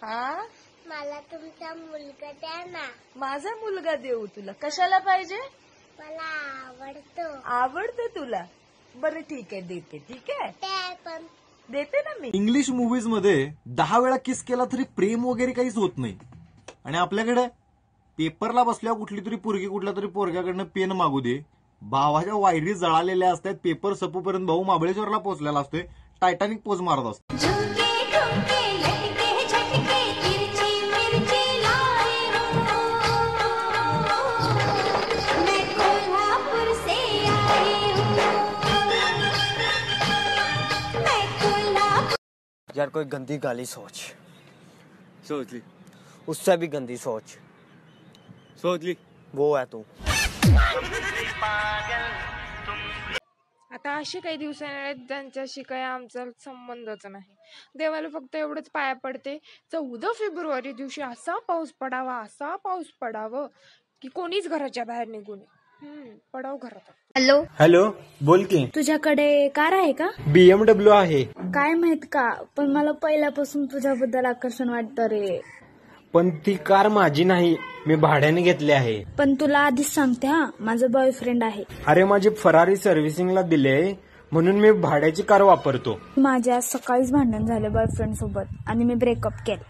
हा, मला तुमचा मुलगा द्या ना. माझा मुलगा देऊ तुला. कशाला पाहिजे? मला आवडतो. आवडतो तुला? बरं ठीक आहे, देते. ठीक आहे, पण देते ना मी. इंग्लिश मूवीज मध्ये 10 वेळा किस केला तरी प्रेम वगैरे काहीच होत नाही. आणि आपल्याकडे पेपरला बसल्यावर कुठली तरी पोरगी कुठल्या तरी पोरग्याकडनं पेन मागू दे, भावाच्या वायरी जळालेल्या असतात. पेपर सपूपर्यंत भाऊ महाबळेश्वरला पोहोचलेला असतोय, टायटॅनिक पोज मारत असतो. यार कोई गंदी गाली सोच ली, उससे भी गंदी सोच ली. वो है तू. आता असे काही दिवस येणार ज्यांच्याशी काही आमचा संबंधच नाही. देवाला फक्त एवढंच पाया पडते, 14 फेब्रुवारी दिवशी असा पाऊस पडावं की कोणीच घराच्या बाहेर निघू नये. पडाव घरात. हॅलो हॅलो, बोल की. तुझ्याकडे कार आहे का? BMW आहे. काय माहित का, पण मला पहिल्यापासून तुझ्याबद्दल आकर्षण वाटतं रे. पण ती कार माझी नाही, मी भाड्याने घेतली आहे. पण तुला आधीच सांगते हा, माझा बॉयफ्रेंड आहे. अरे माझी फरारी सर्व्हिसिंगला दिले म्हणून मी भाड्याची कार वापरतो. माझ्या सकाळीच भांडण झाले बॉयफ्रेंड सोबत आणि मी ब्रेकअप केलं.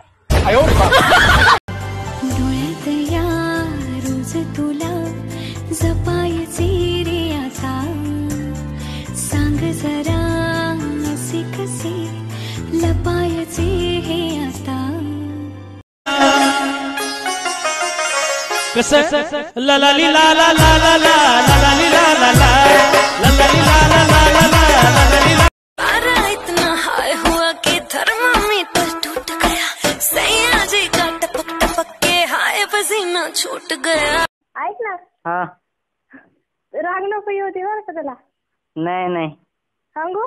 डोळ्यात या रोज तुला जपायचे रे आता, सांग जरा असे कसे लपायचे हे आता. कसं ला ला ली ला ला ला ला ला ला ली ला ला ला ला ली ला ला ला ला ला ला. अरे इतना हाय हुआ कि थर्मामीटर टूट गया, सैया जी का टपक टपक के हाय पसीना छूट गया. ऐक ना, हा, राग नको येऊ दे बरं का त्याला. नाही नाही सांगू,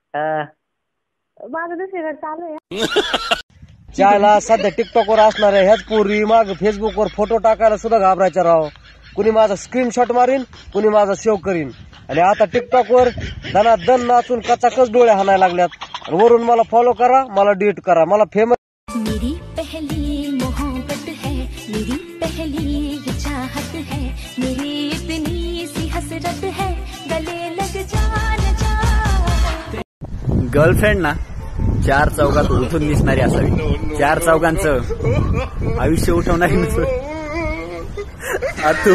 माझं दुसरीकडे चालू आहे. ज्याला सध्या टिकटॉक वर असणार आहे ह्याच पूर्वी माग फेसबुक वर फोटो टाकायला सुद्धा घाबरायचा राव. कुणी माझा स्क्रीनशॉट मारीन, कुणी माझा सेव्ह करीन. आणि आता टिकटॉक वर दन नाचून कचाकच डोळे हाणायला लागल्यात. वरून मला फॉलो करा, मला डिलीट करा, मला फेमस. मेरी पहली मोहब्बत है, मेरी पहली चाहत है, मेरी इतनी सी हसरत है, गले लग जा. गर्लफ्रेंड ना 4 चौघात उठून दिसणारी असावी, 4 चौघांचं आयुष्य उठवणारी नसावी. तू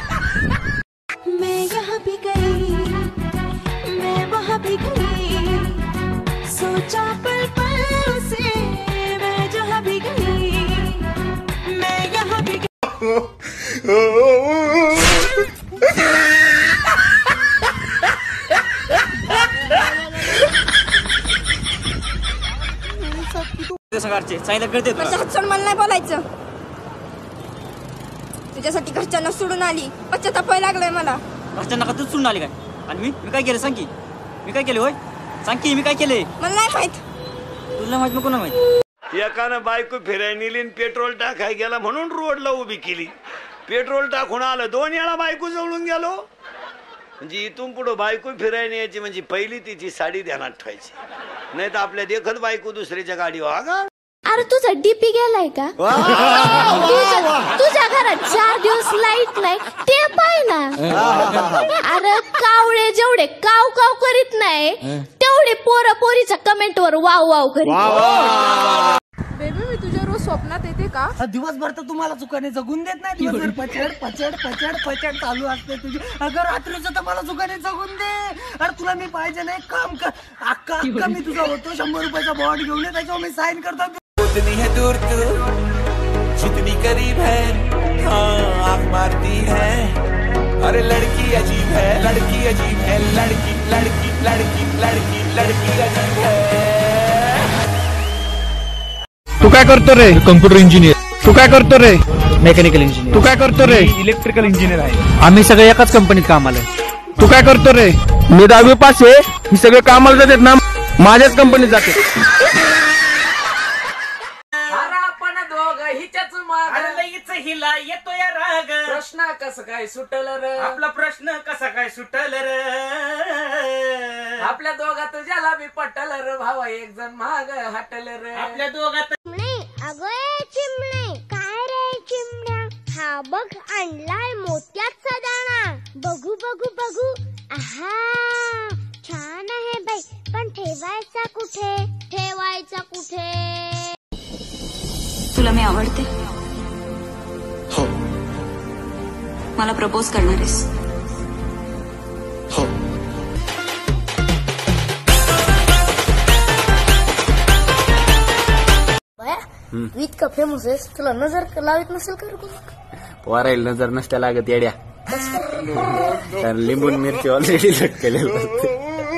मैं यहाँ भी गई, मैं वहाँ भी गई, सोचा पल पल से मैं जहाँ भी गई, मैं यहाँ भी गई. मला नाही बोलायचं. तुझ्यासाठी घरच्यांना सोडून आली, पश्चाताप लागलाय मला. घरच्यांना का तू सोडून आली काय? आणि मी काय केलं सांग की, मी काय केलं? होय सांग की, मी काय केलंय? मला नाही माहित. तुला माहित नको ना माहित. एकानं बायको फिरायला नेली, पेट्रोल टाकाय गेला म्हणून रोडला उभी केली. पेट्रोल टाकून आलं, 2 वेळा बायको जवळून गेलो. म्हणजे इथून पुढे बायको फिरायला यायची म्हणजे पहिली तिची साडी ध्यानात ठेवायची, नाही तर आपल्या देखत बायको दुसऱ्याच्या गाडीवर. अगं अरे तुझा डीपी गेलाय का? तुझ्या घरात 4 दिवस लाईट नाही ते पाय ना. अरे कावळे जेवढे काव काव करीत नाही तेवढे पोरीच्या कमेंट वर वाव वाव करीत. बेबी, मी तुझ्या रोज स्वप्नात येते का? दिवसभर तर तुम्हाला चुकाने जगून देत नाही. दिवसभर पचड पचड पचड पचड चालू असते तुझी. अगं रात्रीचं तर मला चुकाने जगून दे. अरे तुला मी पाहिजे नाही, काम कर. अक्का मी तुझा होतो 100 रुपयाचा बॉन्ड घेऊन ये, त्याच्यावर मी साईन करतो. उतनी है दूर तू जितनी करीब है, हाँ आँख मारती है. अरे लड़की अजीब है, लड़की अजीब है, लड़की लड़की लड़की लड़की लड़की अजीब है. तू काय करतो रे? Computer engineer. तू काय करतो रे? Mechanical engineer. तू काय करतो रे? इलेक्ट्रिकल इंजिनियर आहे. आम्ही सगळे एकाच कंपनीत कामाला. तू काय करतो रे? मी 10वी पास आहे. ही सगळे कामाला जातात ना, माझ्याच कंपनीत जाते. हिला येतो या राग, प्रश्न कसं काय सुटल र? आपला प्रश्न कसा काय सुटल र? आपल्या दोघात ज्याला बी पटल र, भावा एक जण महाग हटल र. आपल्या दोघात अगं आणलाय मोत्याचा दाणा. बघू बघू बघू. आहा छान आहे बाई, पण ठेवायचा कुठे? ठेवायचा कुठे? तुला मी आवडते. हो. मला प्रपोज करणार आहेस? हो. तू इतका फेमस आहेस, तुला नजर लावित नसेल का? पोरायला नजर नसत्या लागत येड्या. तर लिंबून मिरची ऑलरेडी लटकेलेलं असते.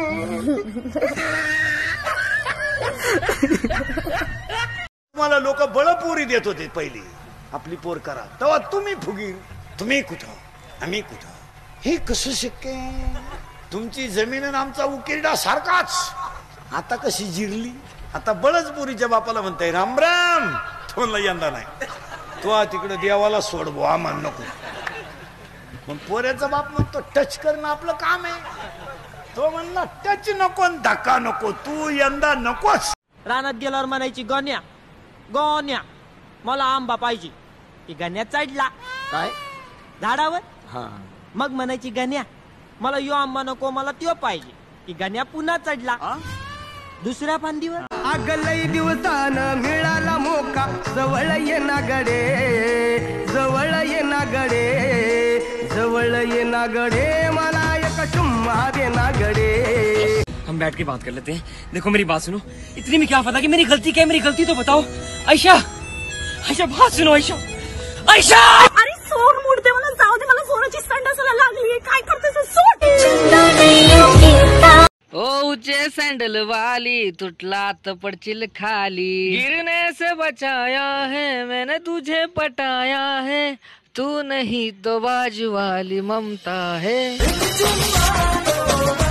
मला लोक बळपोरी देत होते पहिली. आपली पोर करा तेव्हा तुम्ही फुगीर. तुम्ही कुठं आम्ही कुठं, हे कसं शक्य? तुमची जमीन आणि आमचा उकिरडा सारखाच. आता कशी जिरली? आता बळजपुरीच्या बापाला म्हणताय राम राम. तो म्हणला यंदा नाही, तो तिकडे देवाला सोड बो, आम्हाला नको. पण पोऱ्याचा बाप म्हणतो टच करणं आपलं काम आहे. तो म्हणला टच नको धक्का नको, तू यंदा नकोच. रानात गेल्यावर म्हणायची गण्या गण्या मला आंबा पाहिजे. की गण्या चढला काय झाडावर. हा मग म्हणायची गण्या मला यो आंबा नको, मला त्यो पाहिजे. की गण्या पुन्हा चढला दुसऱ्या फांदीवर. अगलई दिवसानं मिळाला मोका, जवळ ये ना गडे, जवळ ये ना गडे, जवळ ये ना गडे, मला एक चुम्मा दे ना गडे. हम बैठ के बात कर लेते हैं. देखो मेरी बात सुनो. इतनी में क्या पता कि मेरी गलती क्या है? मेरी गलती तो बताओ. आयशा आयशा बात सुनो. आयशा आयशा अरे सोड मुडते मला, जाऊ दे. मला सोनाची संडासाला लागली. काय करतेस? सोड. ओ ऊंचे सैंडल वाली टूटला तो पड़चिल खाली. गिरने से बचाया है मैंने तुझे पटाया है, तू नहीं तो बाजू वाली ममता है.